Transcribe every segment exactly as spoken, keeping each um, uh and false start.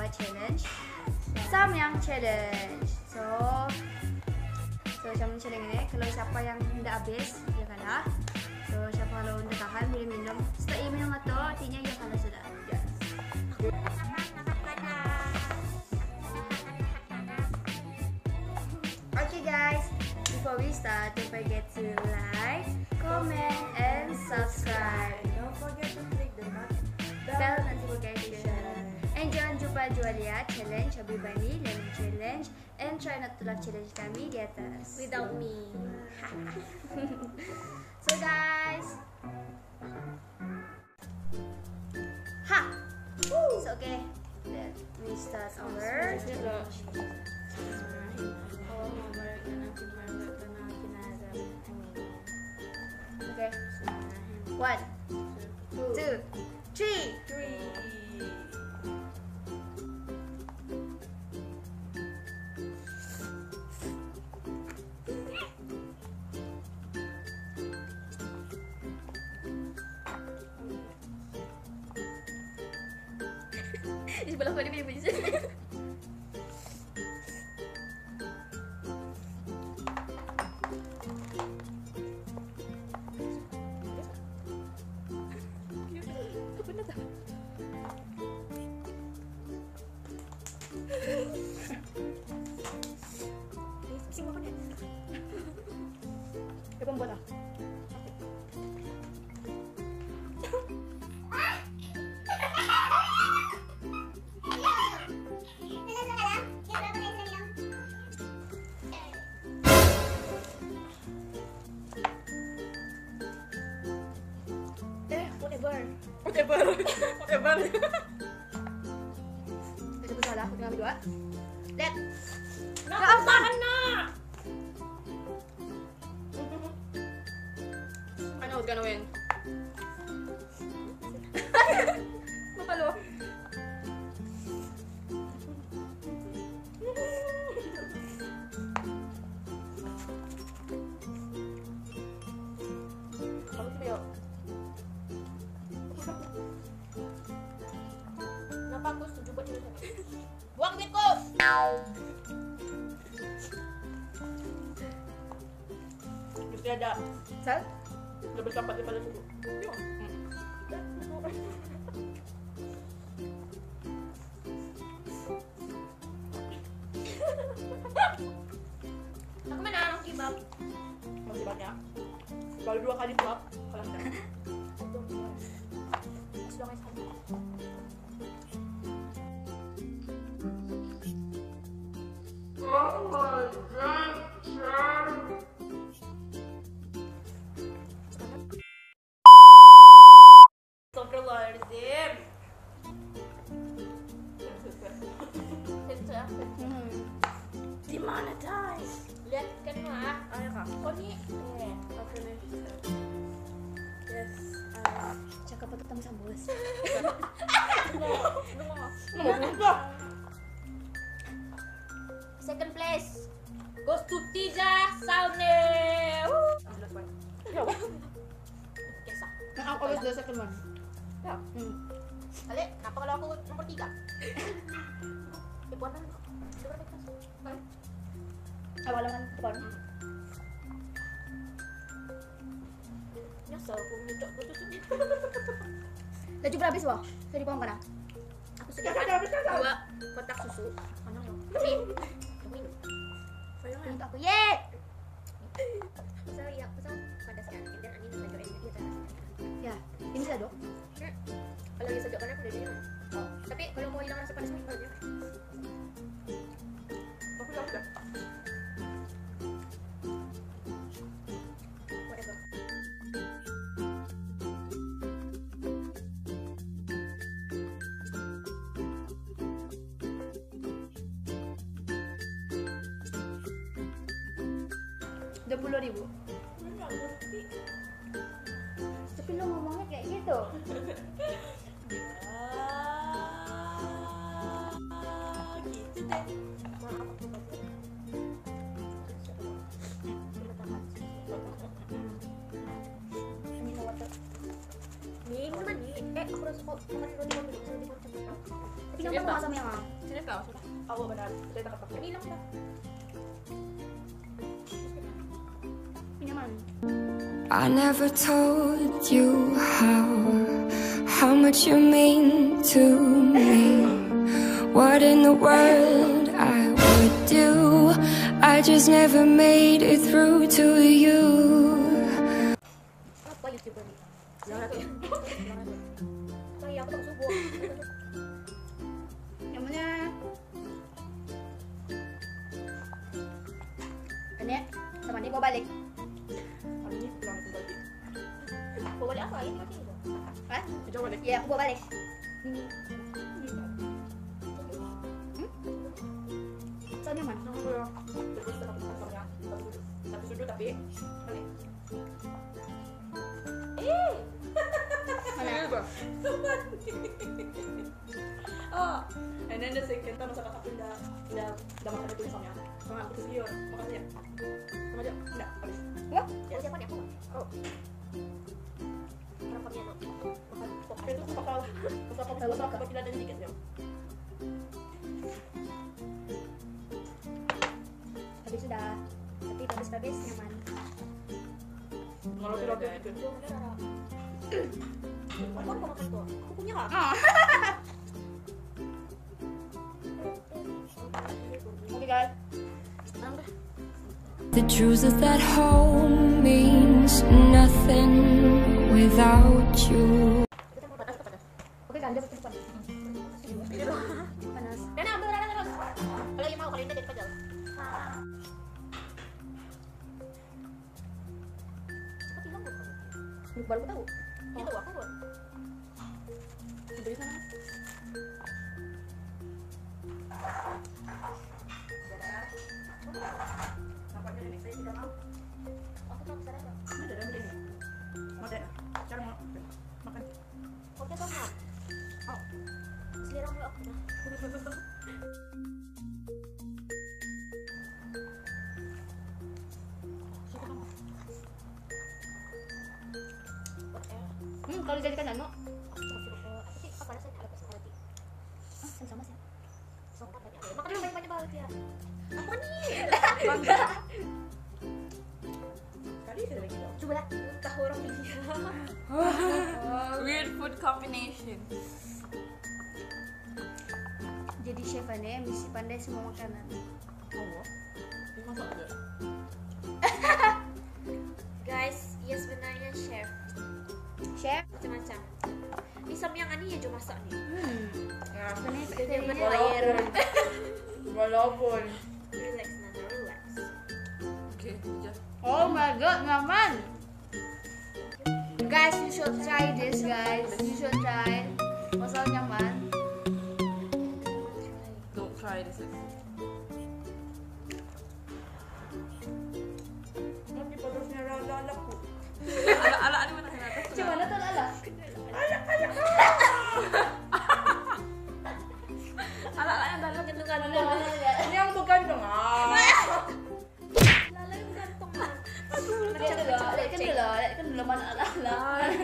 buat challenge Samyang challenge. So, so Samyang challenge ini kalau siapa yang tidak habis dia kalah. So siapa kalau udah tahan boleh minum. Setelah minum atau artinya dia kalah sudah. Yes. Okay guys, before we start, don't forget to like, comment, and subscribe. Don't forget to click the Bell notification. And jangan lupa juga lihat challenge Habib Bani, Lemon challenge, and try not to laugh challenge kami di atas. without me. So guys, ha. So okay, let me start our. Okay, one, two, three. Three. Di sebelah kau ni boleh bunyi. Siapa yang buat ah? Eh, whatever. Whatever. Whatever. Kita bersalah, kita ambil dua. Let. Nak tahan nak. I know who's gonna win. Mapalo. Kamu tuh Kenapa aku setuju buat ini? Buang duitku. Mesti ada. Sal? Lebih cepat daripada itu. Yuk. Aku menang kebab. Masih banyak. Baru dua kali puap. Kalah saya. Sudah guys. Oh my god. Astagfirullahaladzim. Demonetize. Lihat kan mah. Ayo kak. Oh nih. Eh, oke nih. Yes. Cakap apa ketemu sambus? Second place goes to Tiza Saune. Kisah. Nah, aku harus the second one. Ya. Hmm. Ale, kenapa kalau aku nomor tiga? Ya buat mana? Awalan depan. Nyesel aku nyedok putus ini. Dah juga habis wah. Saya dipotong kana. Aku sudah dua kotak susu. Mana lo? Tapi, tapi saya Ini untuk aku. Ye. pasal ya pasal padas kan. Dan ani nak join dia tak. Ya, ini saya dok. Kalau dia sejak mana aku udah dia. Oh, tapi kalau mau hilang rasa padas ni kalau dia. Aku dah sudah. Whatever. Dua puluh ribu. Tapi lo ngomongnya kayak gitu. Gitu deh. Maaf aku Ini mau water. nih, gimana nih? Eh, aku rasa kok makan roti mau dulu sama di kocok. Tapi kamu Saan mo sa mga? Sini kau sudah. Aku benar. Saya tak pakai. Ini lang dah. Pinyaman. I never told you how how much you mean to me. What in the world I would do, I just never made it through to you. Apa YouTuber ni? Jangan tu. Jangan tu. Saya aku tak subuh. Yang mana? Ini, sama ni bawa balik. Hari ni pulang aku balik. Kau balik apa? Ini mati tu. Hah? Jom balik. Ya, aku bawa balik. Hmm? Saan naman? Aku ya. Terus tak pakai samnya. Satu sudut tapi balik. Eh. Mana? Oh, and then the second time masa kakak pindah pindah dah makan itu samnya. Sama aku tersenyum. Makasih ya. Sama aja. Enggak, habis. Wah, Ya siapa ni aku? Oh. Kenapa dia nak makan pop? Itu bakal bakal bakal bakal bakal pindah dari dikit ya. habis sudah. Tapi habis-habis nyaman. Kalau tidak ada itu. Kamu mau makan tuh? Aku punya nggak? Oke guys. The truth is that home means nothing without you. Oke kan, dia betul panas. Panas. Dan ambil rana terus. Kalau yang mau kalau ini jadi pajal. Baru tahu. Itu aku buat. Beri sana. Nampaknya nenek saya tidak mau. Aku tahu sana. Ada dalam ini. Mau ada. Cara mau makan. Oke sama. Oh. Selera dulu aku. Hmm, kalau dijadikan ano? Apa rasanya? Apa sih tadi? Ah, sama-sama sih. Makan dulu banyak-banyak banget ya. Apa nih? Bangga. Kali sudah lagi dong. Coba lah. Tahu orang ini. Weird food combination. Jadi chef ane mesti pandai semua makanan. Oh. Ini masak aja. Guys, ya sebenarnya chef Chef. macam-macam. Ini samyang ani ya cuma masak nih. Hmm. Ya. Sebenarnya Dia sebenarnya berlayar. Walaupun. Relax Nana, relax. Oke, aja. Oh my god, nyaman. Guys, you should try this guys. You should try. Masal nyaman. Don't try this. Nanti pedasnya rada-rada ku. Ala-ala ni mana nak? Coba na to ala. Ala-ala yang dalam gendungan dulu. Ini yang bukan dong. Ah. Lala yang gantung lah. Lihat dulu, lihat kan dulu, lihat kan dulu mana ala ala.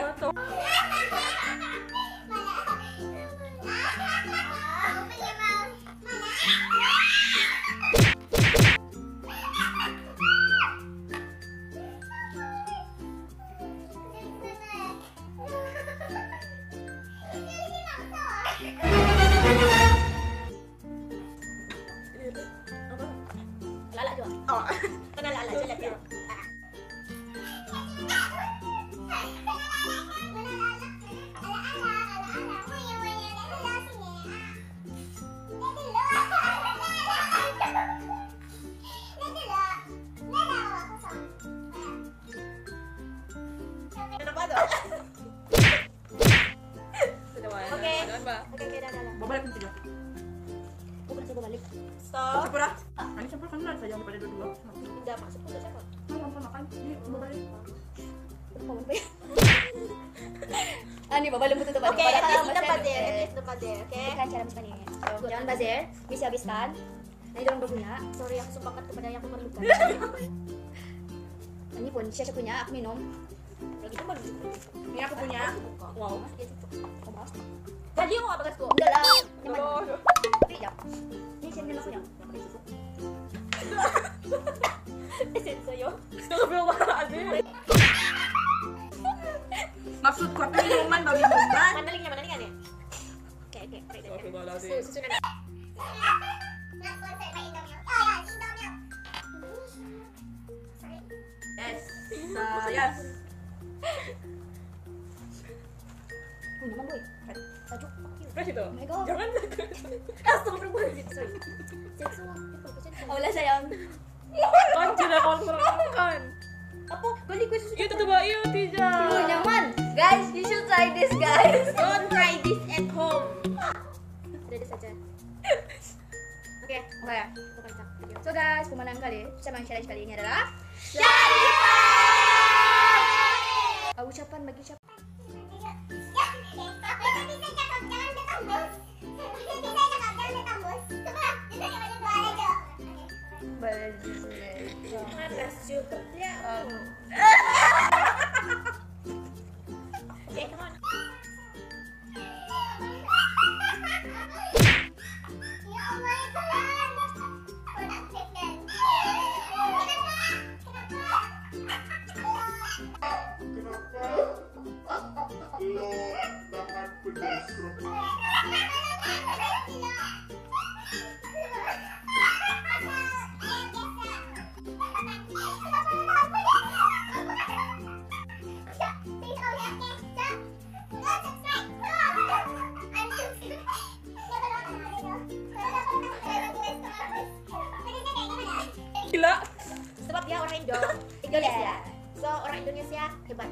Lala juga. Oh. Kena lala je lihat ya. Kenapa tuh? Oke. Oke, oke, dah, dah, dah. Bawa balik nanti ya. Bukan saya balik. Stop. Sampur ah. Ini sampur kan lah sayang daripada dua-dua. Tidak masuk untuk siapa? Mau makan makan. Ini bawa balik. Pawon pa yan. Ani, babalik mo ito ba? Oke, at least kita bazir, at least kita bazir, oke? Kan cara mas panin. So, jangan bazir, bisa habiskan. Nah, itu orang punya. Sorry, aku sumpahkan kepada yang memerlukan. Ini pun, siya siya punya, aku minum. Lagi itu baru cukup. Ini aku punya. Wow, dia cukup. Oh, mas. Tadi aku nggak bagas kok. Enggak lah, nyaman. Aduh. Ini channel aku nya. Sensor yo. Maksud ko apa minuman bagi bukan? Mana linknya? Mana linknya? Oke, oke. Baik, baik. Su- Susunan. Yes. Uh, yes. Oh, nyaman boy. Tajuk. Fresh itu. Oh my god. Jangan. Astagfirullahaladzim. Sorry. Sensor. Apa aku sensor? Oh lah sayang. Anjir dah kontrol kan. Apa? Balik gue susu. Itu tuh bayu tidak. Oh, nyaman. Guys, you should try this guys. Don't try this at home. Sudah saja. Oke, Oke ya. kita baca video. So guys, pemenang kali sama challenge kali ini adalah uh, ucapan bagi siapa? Panas juga ya. Oke, come on. Gila. Sebab dia orang Indo, Indonesia. So orang Indonesia hebat.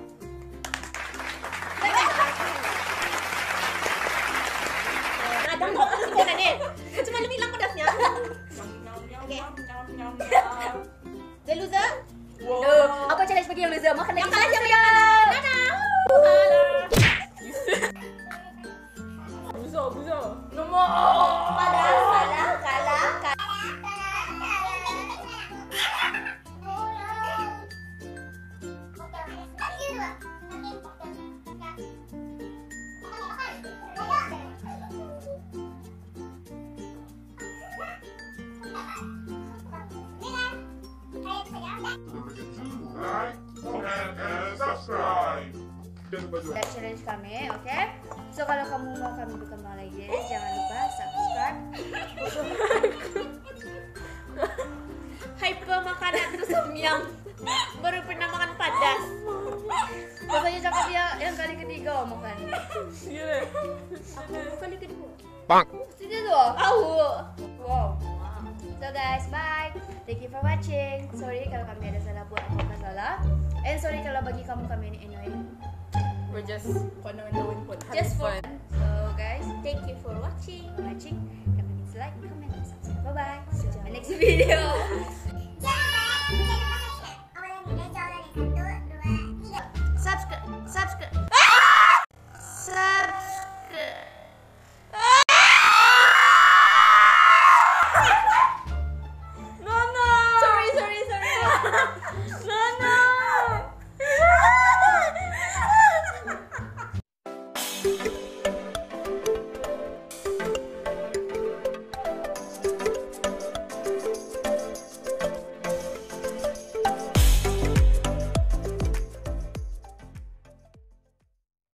Radang kok pedas nih. Cuma lebih hilang pedasnya. Oke. The loser. Duh, apa challenge bagi yang loser? Makan lagi. Yang kalah siapa yang kalah? Nana. Kalah. Buzo, buzo. Padahal kalah, kalah, kalah. Like, comment, and subscribe. Ya, challenge kami, oke? So kalau kamu mau kami berkembang lagi, jangan lupa subscribe. Hai pemakanan rusum yang baru pernah makan padas. Pokoknya cakap dia yang kali ketiga makan. Gila. Aku kali kedua. Sudah tuh. Au. Wow. So guys, bye. Thank you for watching. Sorry kalau kami ada salah buat apa salah. And sorry kalau bagi kamu kami ini annoying. We're just konon-konon pun. Just for So guys, thank you for watching. watching. Kami like, comment, subscribe. Bye bye. See you in my next video.